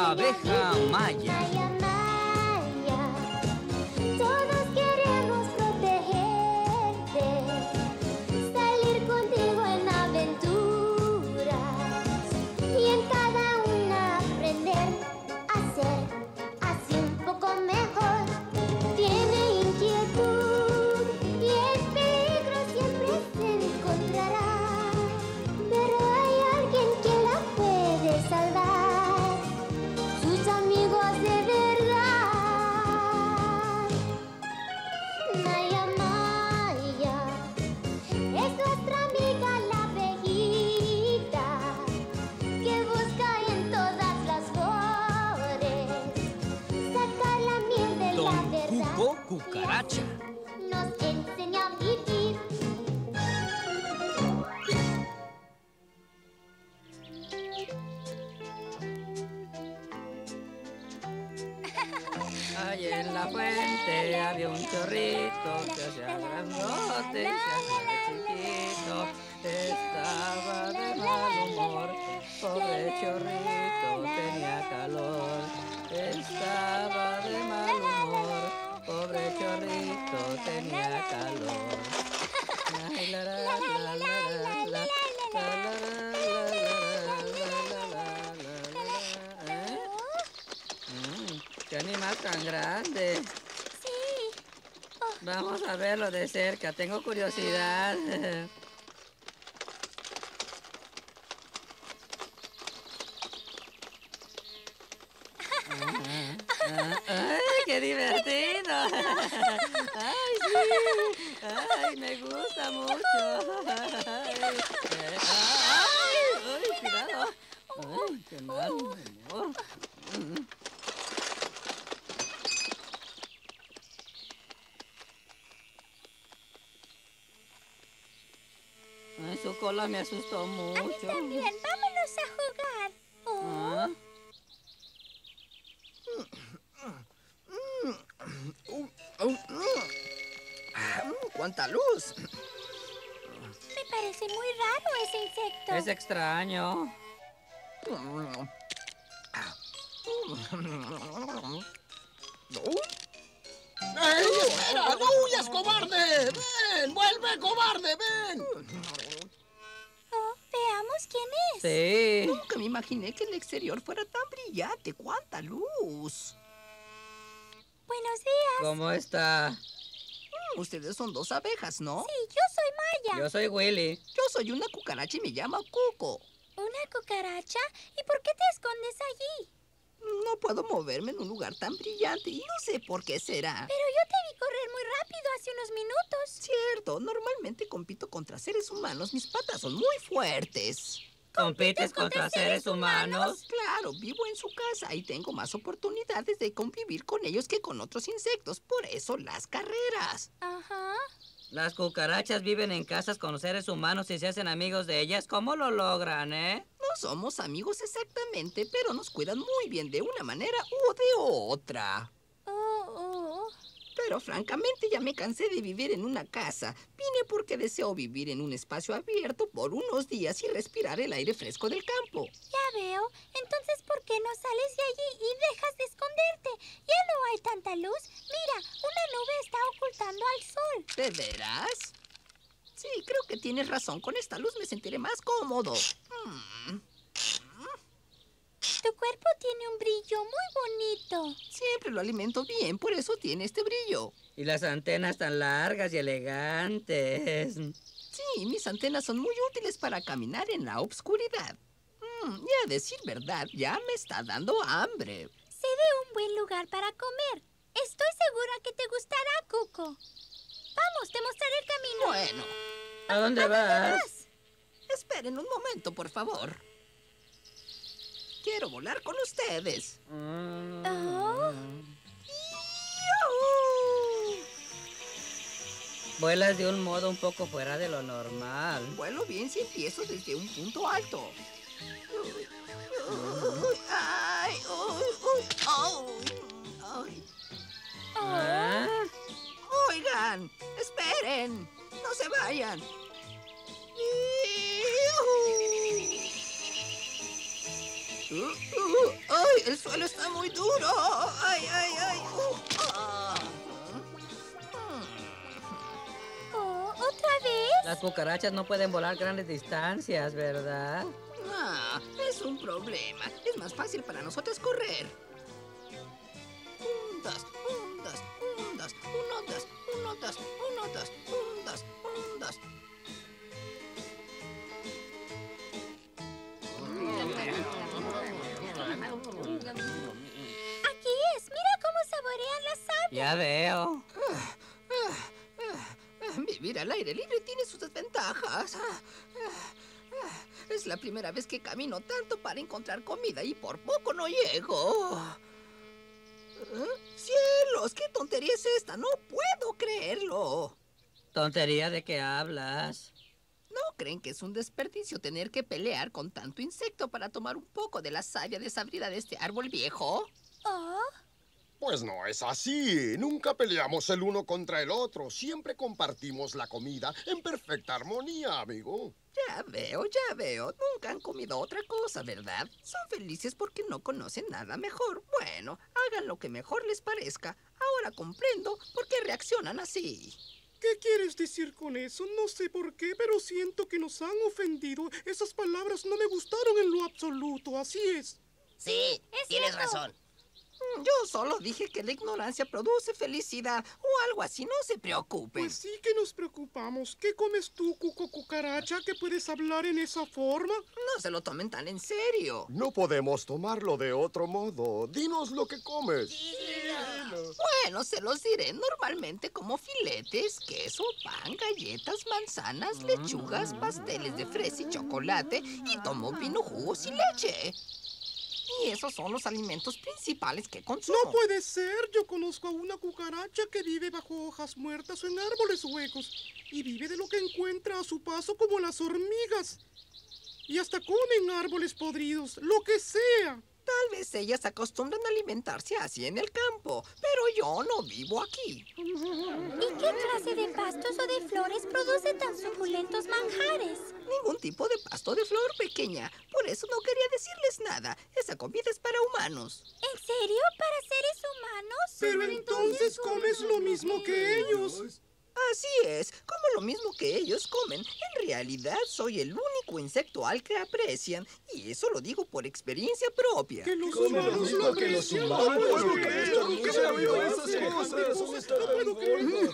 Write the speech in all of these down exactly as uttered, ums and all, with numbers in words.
abeja Maya. Maya, Maya, todos queremos protegerte, salir contigo en aventuras y en cada una aprender a ser así un poco mejor. Tiene inquietud y el peligro siempre se encontrará, pero hay alguien que la puede salvar, sus amigos de verdad. Maya, Maya, es nuestra amiga la abejita que busca en todas las flores sacar la miel de la Don verdad. Cuco Cucaracha. Nos enseña a vivir. Ay, en la fuente había un chorrito que se hacía grandote y se hacía chiquito. Estaba de mal humor, pobre chorrito tenía calor. Estaba de mal humor, pobre chorrito tenía calor. Ay, la, la, la, la, la, la, la, la, la, ¿eh? Mm, ¡Qué animal tan grande! Sí. Vamos a verlo de cerca, tengo curiosidad. Ah, ah, ¡ay, qué divertido! ¡Ay, sí! ¡Ay, me gusta mucho! ¡Ay, eh, ay, ay, cuidado! ¡Ay, qué mal humor! Ay, su cola me asustó mucho. A mí también. Vámonos a jugar. Oh. ¿Ah? ¡Cuánta luz! Me parece muy raro ese insecto. Es extraño. ¡Ey, espera! ¡No huyas, cobarde! ¡Ven! ¡Vuelve, cobarde! ¡Ven! Oh, veamos quién es. Sí. Nunca me imaginé que el exterior fuera tan brillante. ¡Cuánta luz! Buenos días. ¿Cómo está? Mm, Ustedes son dos abejas, ¿no? Sí, yo soy Maya. Yo soy Willy. Yo soy una cucaracha y me llamo Cuco. ¿Una cucaracha? ¿Y por qué te escondes allí? No puedo moverme en un lugar tan brillante y no sé por qué será. Pero yo te vi correr muy rápido hace unos minutos. Cierto, normalmente compito contra seres humanos. Mis patas son muy fuertes. ¿Compites contra seres humanos? Claro, vivo en su casa y tengo más oportunidades de convivir con ellos que con otros insectos. Por eso las carreras. Ajá. Las cucarachas viven en casas con seres humanos y se hacen amigos de ellas. ¿Cómo lo logran, eh? No somos amigos exactamente, pero nos cuidan muy bien de una manera u de otra. Oh, oh. Pero francamente ya me cansé de vivir en una casa. Vine porque deseo vivir en un espacio abierto por unos días y respirar el aire fresco del campo. Ya veo. Entonces, ¿por qué no sales de allí y dejas de esconderte? Ya no hay tanta luz. Mira, una nube está ocultando al sol. ¿De veras? Sí, creo que tienes razón. Con esta luz me sentiré más cómodo. Mm. Tu cuerpo tiene un brillo muy bonito. Siempre lo alimento bien, por eso tiene este brillo. Y las antenas tan largas y elegantes. Sí, mis antenas son muy útiles para caminar en la oscuridad. Mm, y a decir verdad, ya me está dando hambre. Sé de un buen lugar para comer. Estoy segura que te gustará, Cuco. Vamos, te mostraré el camino. Bueno, ¿A dónde vas? esperen un momento, por favor. Quiero volar con ustedes. Mm. Oh. ¡Yujú! Vuelas de un modo un poco fuera de lo normal. Vuelo bien si empiezo desde un punto alto. Ay, uy, uy, au, ay. ¿Ah? Oigan, esperen, no se vayan. Uh, uh, ¡Ay, el suelo está muy duro! ¡Ay, ay, ay! Uh, ah. Oh, ¿otra vez? Las cucarachas no pueden volar grandes distancias, ¿verdad? Ah, es un problema. Es más fácil para nosotros correr. Un, dos, un, dos, un, dos, uno, dos, uno, dos, uno, dos, un, dos, un, dos. Aquí es. Mira cómo saborean la savia. Ya veo. Vivir al aire libre tiene sus desventajas. Ah, ah, ah. Es la primera vez que camino tanto para encontrar comida y por poco no llego. ¿Eh? ¡Cielos! ¿Qué tontería es esta? No puedo creerlo. ¿Tontería de qué hablas? ¿No creen que es un desperdicio tener que pelear con tanto insecto para tomar un poco de la savia desabrida de este árbol viejo? Oh, Pues no es así. Nunca peleamos el uno contra el otro. Siempre compartimos la comida en perfecta armonía, amigo. Ya veo, ya veo. Nunca han comido otra cosa, ¿verdad? Son felices porque no conocen nada mejor. Bueno, hagan lo que mejor les parezca. Ahora comprendo por qué reaccionan así. ¿Qué quieres decir con eso? No sé por qué, pero siento que nos han ofendido. Esas palabras no me gustaron en lo absoluto, así es. Sí, tienes cierto. razón. Mm, Yo solo dije que la ignorancia produce felicidad o algo así. No se preocupen. Pues sí que nos preocupamos. ¿Qué comes tú, Cuco Cucaracha, que puedes hablar en esa forma? No se lo tomen tan en serio. No podemos tomarlo de otro modo. Dinos lo que comes. Bueno, se los diré. Normalmente como filetes, queso, pan, galletas, manzanas, lechugas, pasteles de fresa y chocolate. Y tomo vino, jugos y leche. Y esos son los alimentos principales que consumo. No puede ser. Yo conozco a una cucaracha que vive bajo hojas muertas o en árboles huecos. Y vive de lo que encuentra a su paso como las hormigas. Y hasta comen árboles podridos, lo que sea. Tal vez ellas acostumbran a alimentarse así en el campo, pero yo no vivo aquí. ¿y qué clase de pastos o de flores produce tan suculentos manjares? Ningún tipo de pasto de flor pequeña. Por eso no quería decirles nada. Esa comida es para humanos. ¿En serio? ¿Para seres humanos? Pero entonces comes lo mismo que ellos. Así es, como lo mismo que ellos comen. En realidad soy el único insecto al que aprecian. Y eso lo digo por experiencia propia. Que los Come lo humanos mismo lo que los aprecian. humanos. No puedo ¿Qué creerlo, nunca ¿qué se ha oído puedo esas creer? cosas? ¿Dónde está No puedo creerlo.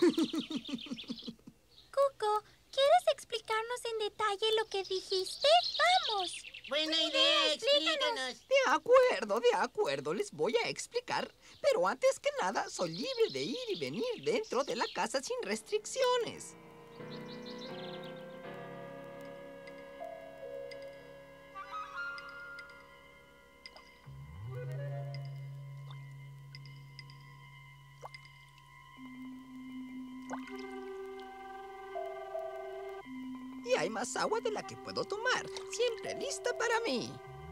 Cuco, ¿quieres explicarnos en detalle lo que dijiste? ¡Vamos! Buena idea, explícanos. De acuerdo, de acuerdo, les voy a explicar. Pero antes que nada, soy libre de ir y venir dentro de la casa sin restricciones. Y hay más agua de la que puedo tomar, siempre lista para mí.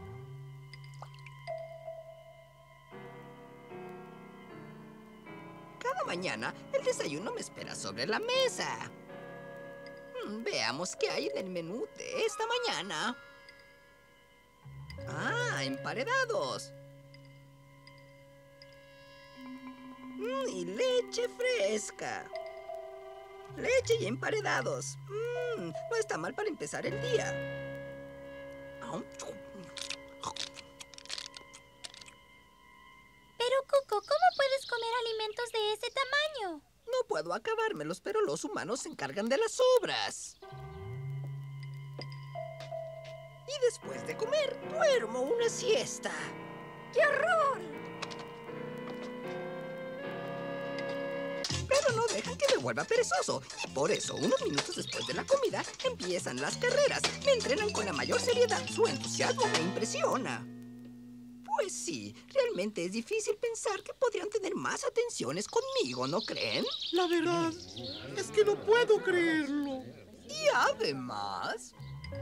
Cada mañana el desayuno me espera sobre la mesa. Mm, Veamos qué hay en el menú de esta mañana. Ah, emparedados. Mm, y leche fresca. Leche y emparedados. Mm, no está mal para empezar el día. Aum. Pero, Cuco, ¿cómo puedes comer alimentos de ese tamaño? No puedo acabármelos, pero los humanos se encargan de las sobras. Y después de comer, duermo una siesta. ¡Qué horror! Pero no dejan que me vuelva perezoso. Y por eso, unos minutos después de la comida, empiezan las carreras. Me entrenan con la mayor seriedad. Su entusiasmo me impresiona. Pues sí, realmente es difícil pensar que podrían tener más atenciones conmigo, ¿no creen? La verdad es que no puedo creerlo. Y además...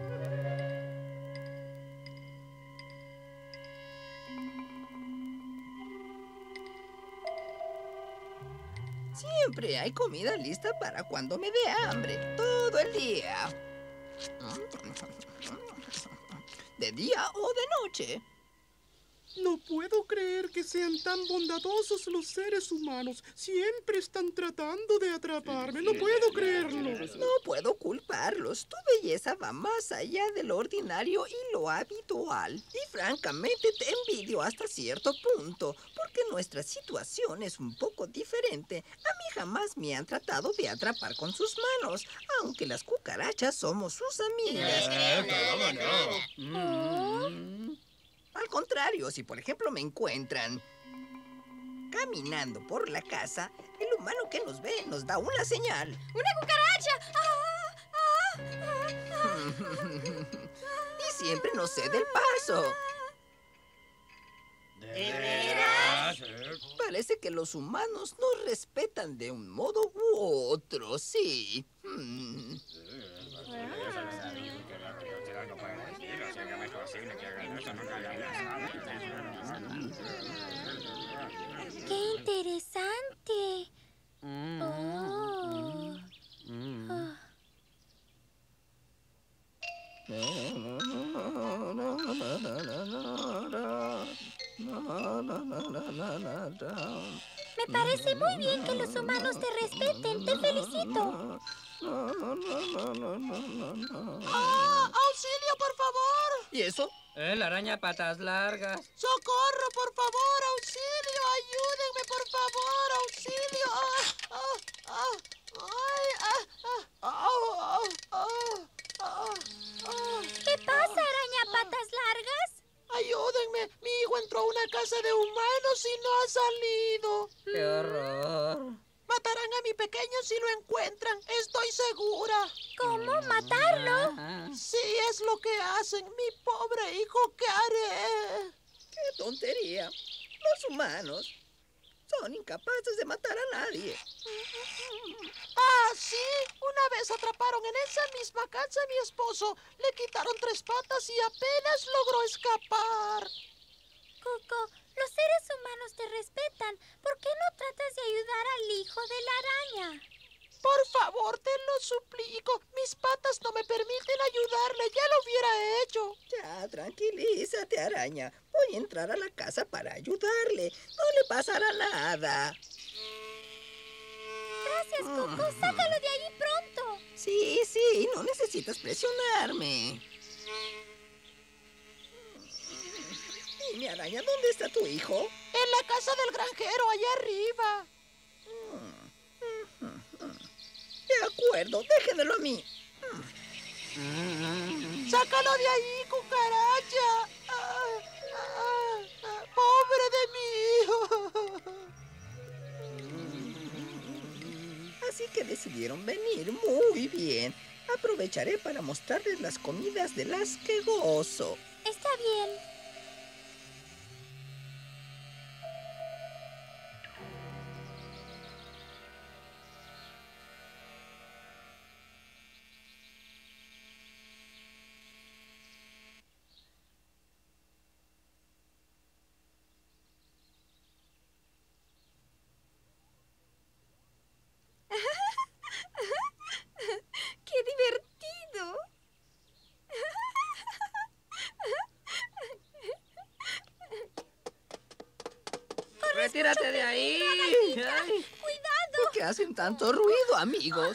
siempre hay comida lista para cuando me dé hambre, todo el día. De día o de noche. No puedo creer que sean tan bondadosos los seres humanos. Siempre están tratando de atraparme. No puedo creerlo. No puedo culparlos. Tu belleza va más allá de lo ordinario y lo habitual. Y francamente te envidio hasta cierto punto, porque nuestra situación es un poco diferente. A mí jamás me han tratado de atrapar con sus manos, aunque las cucarachas somos sus amigas. Mm. Al contrario, si por ejemplo me encuentran caminando por la casa, el humano que nos ve nos da una señal. ¡Una cucaracha! ¡Ah! ¡Ah! ¡Ah! Y siempre nos cede el paso. ¿De veras? Parece que los humanos nos respetan de un modo u otro, sí. Hmm. ¡Qué interesante! Mm. Oh. Mm. Oh. Me parece muy bien que los humanos te respeten. Te felicito. ¡Ah! ¡Auxilio, por favor! ¿Y eso? Eh, la araña patas largas. ¡Socorro, por favor! ¡Auxilio! ¡Ayúdenme, por favor! ¡Auxilio! ¡Ah! ¡Ah! ¡Ah! ¡Ay! ¡Ah! ¡Ah! ¡Ah! ¡Ah! ¡Ah! ¡Ah! ¿Qué pasa, araña patas largas? ¡Ayúdenme! Mi hijo entró a una casa de humanos y no ha salido. ¡Qué horror! Matarán a mi pequeño si lo encuentran, estoy segura. ¿Cómo matarlo? Ah. Sí, es lo que hacen. Mi pobre hijo, ¿qué haré? ¡Qué tontería! Los humanos son incapaces de matar a nadie. Ah, sí. Una vez atraparon en esa misma casa a mi esposo. Le quitaron tres patas y apenas logró escapar. Cuco, los seres humanos te respetan. ¿Por qué no tratas de ayudar al hijo de la araña? Por favor, te lo suplico. Mis patas no me permiten ayudarle. Ya lo hubiera hecho. Ya, tranquilízate, araña. Voy a entrar a la casa para ayudarle. No le pasará nada. Gracias, Cuco. Sácalo de ahí pronto. Sí, sí, no necesitas presionarme. Dime, araña, ¿dónde está tu hijo? En la casa del granjero, allá arriba. De acuerdo, déjenmelo a mí. ¡Sácalo de ahí, cucaracha! Ah, ah, ah, ¡pobre de mi hijo! Así que decidieron venir. Muy bien. Aprovecharé para mostrarles las comidas de las que gozo. Está bien. ¡Qué divertido! ¡Retírate de ahí! Ay. ¿Por qué hacen tanto ruido, amigos?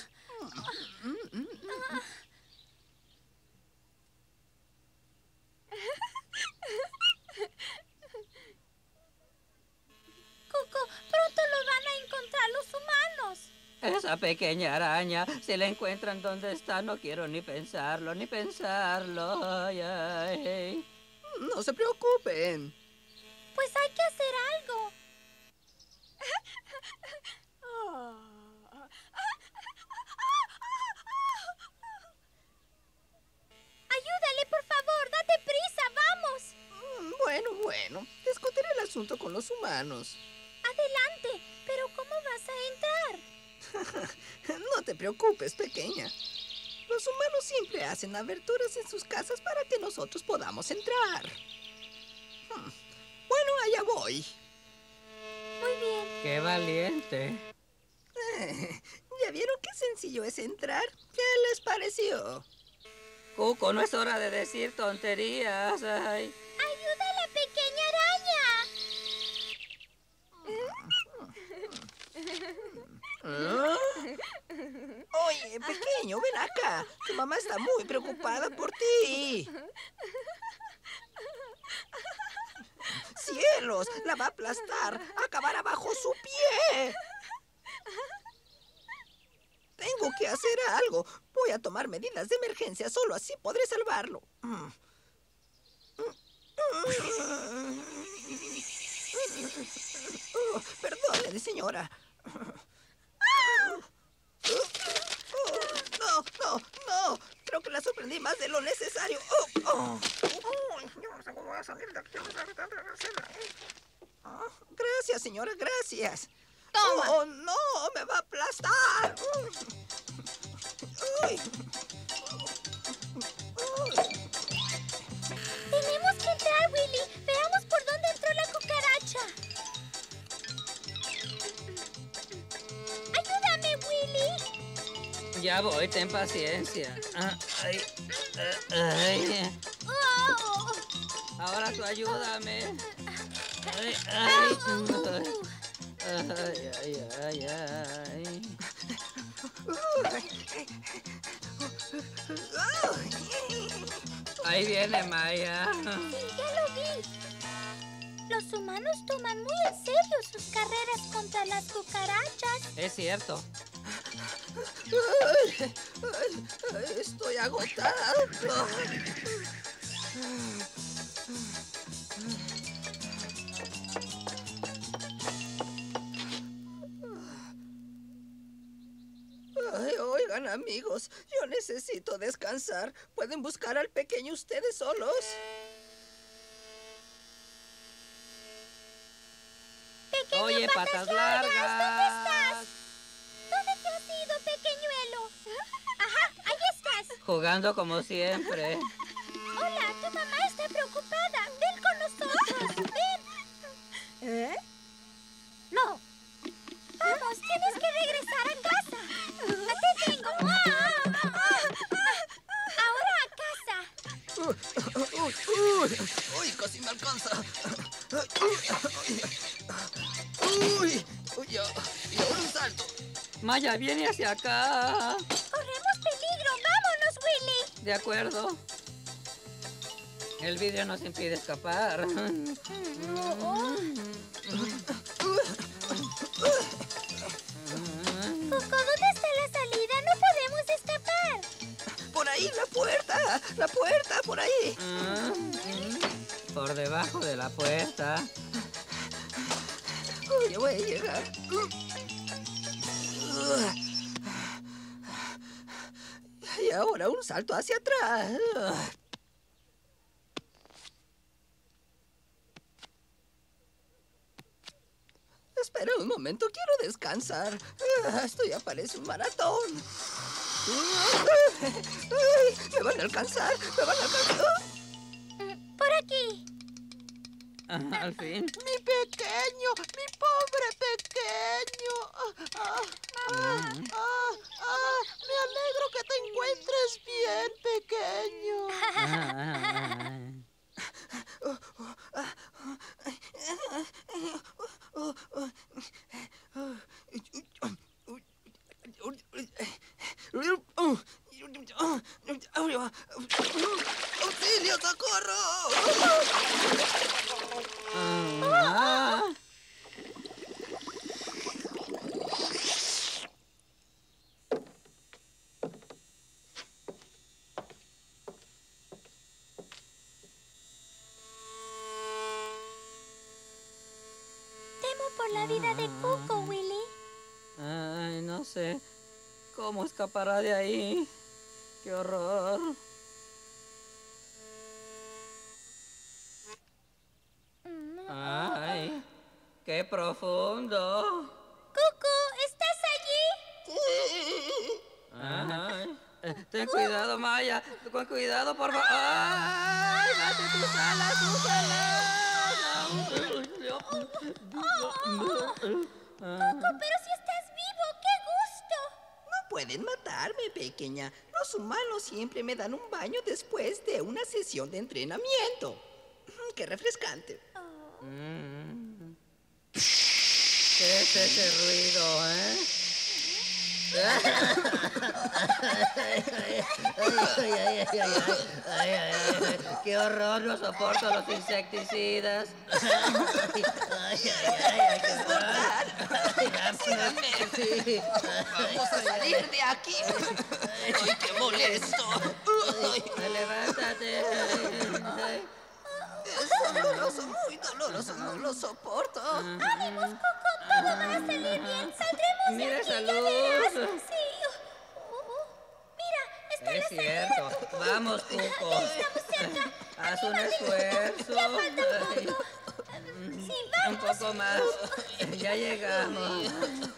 Cuco, pronto lo van a encontrar los humanos. Esa pequeña araña, si la encuentran donde está, no quiero ni pensarlo, ni pensarlo. Ay, ay. No se preocupen. Pues hay que hacer algo. Ayúdale, por favor. Date prisa, vamos. Mm, Bueno, bueno. Discutiré el asunto con los humanos. Adelante. Pero ¿cómo vas a entrar? No te preocupes, pequeña. Los humanos siempre hacen aberturas en sus casas para que nosotros podamos entrar. Hmm. Bueno, allá voy. Muy bien. ¡Qué valiente! Eh, ¿Ya vieron qué sencillo es entrar? ¿Qué les pareció? Cuco, no es hora de decir tonterías. Ay. ¡Ayuda a la pequeña araña! pequeño, ven acá. Tu mamá está muy preocupada por ti. ¡Cielos! La va a aplastar. Acabará bajo su pie. Tengo que hacer algo. Voy a tomar medidas de emergencia. Solo así podré salvarlo. Oh, perdóneme, señora. No, no, no. Creo que la sorprendí más de lo necesario. Oh, oh. Oh, gracias, señora, gracias. Toma. Oh, no, me va a aplastar. Uy. Tenemos que entrar, Willy. Veamos por dónde entró la cucaracha. Ayúdame, Willy. Ya voy, ten paciencia. Ah, ay, ah, ay. Oh. Ahora tú ayúdame. Ay, ay, ay, ay, ay, ay. Ahí viene Maya. Sí, ya lo vi. Los humanos toman muy en serio sus carreras contra las cucarachas. Es cierto. Ay, ay, ay, estoy agotado. Ay, oigan, amigos, yo necesito descansar. ¿Pueden buscar al pequeño ustedes solos? Pequeño Oye, patas largas. ¿Dónde estás? ¿Dónde te has ido, pequeñuelo? Ajá, ahí estás. Jugando como siempre. Hola, tu mamá está preocupada. Ven con nosotros. Ven. ¿Eh? No. Vamos, tienes que regresar a casa. Te tengo. Ahora a casa. Uy, uy, uy, casi me alcanza. Uy, uy, y ahora un salto. Maya, viene hacia acá. Corremos peligro. Vámonos, Willy. De acuerdo. El vidrio nos impide escapar. Coco, ¿dónde está la salida? No podemos escapar. Por ahí, la puerta. La puerta, por ahí. Por debajo de la puerta. Uy, ya voy a llegar. Y ahora un salto hacia atrás. Espera un momento, quiero descansar. Esto ya parece un maratón. Ay, me van a alcanzar, me van a alcanzar. Por aquí. Ajá, al fin. Mi pequeño, mi pobre pequeño. Ah, ah, ah, ah, ah, me alegro que te encuentres bien, pequeño. ¡Auxilio, socorro! Ah. Temo por la vida de Coco, Willy. Ay, no sé cómo escapará de ahí. ¡Qué horror! ¡Ay! ¡Qué profundo! Coco, ¿estás allí? Ay, eh, ten cuidado, Maya. Con cuidado, por favor. ¡Ay! ¡Date tus alas, tus Coco, pero si estás vivo, qué gusto. No pueden matarme, pequeña. Los humanos siempre me dan un baño después de una sesión de entrenamiento. ¡Qué refrescante! Mm. ¿Qué es ese ruido, eh? ¡Qué horror! No soporto los insecticidas. ¡Ay, ay, ay! ay qué Síganme. Vamos a salir de aquí. ¡Ay, qué molesto! ¡Levántate! Es doloroso, muy doloroso. No lo soporto. ¡Ánimos, Coco! Todo va a salir bien. Saldremos de ¡Mira aquí, esa ya verás. luz! Sí. Uh, uh. Mira, está Es la salida. cierto. Vamos, Cuco. Estamos cerca. Haz un esfuerzo. Ya falta un Ay, poco. Sí, un vamos. poco más. Ya llegamos.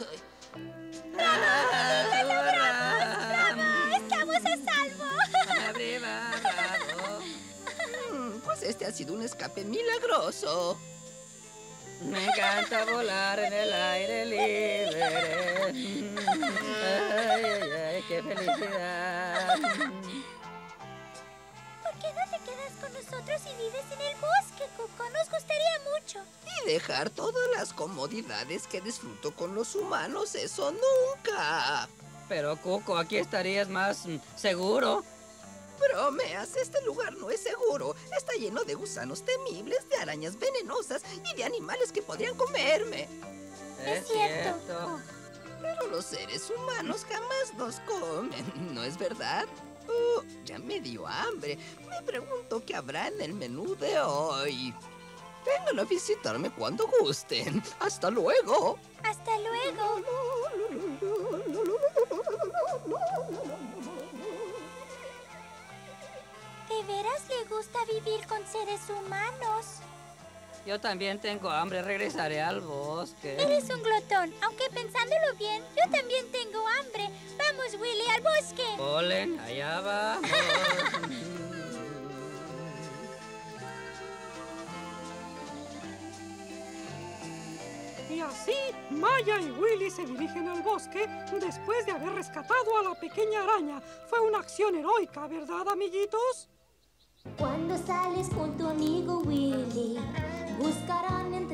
Estamos a salvo. Arriba, bravo. Mm, Pues este ha sido un escape milagroso. Me encanta volar en el aire libre. Ay, ay, ay, qué felicidad. ¿Por qué no te quedas con nosotros y vives en el bosque, Cuco? Nos gustaría mucho. Y dejar todas las comodidades que disfruto con los humanos, eso nunca. Pero, Cuco, aquí estarías más mm, seguro. Bromeas, este lugar no es seguro. Está lleno de gusanos temibles, de arañas venenosas y de animales que podrían comerme. Es cierto. Pero los seres humanos jamás nos comen, ¿no es verdad? Oh, ya me dio hambre. Me pregunto qué habrá en el menú de hoy. Vengan a visitarme cuando gusten. ¡Hasta luego! Hasta luego. ¿De veras le gusta vivir con seres humanos? Yo también tengo hambre, regresaré al bosque. Eres un glotón, aunque pensándolo bien, yo también tengo hambre. Vamos, Willy, al bosque. Polen, allá vamos. Y así, Maya y Willy se dirigen al bosque después de haber rescatado a la pequeña araña. Fue una acción heroica, ¿verdad, amiguitos? Cuando sales con tu amigo Willy, buscarán en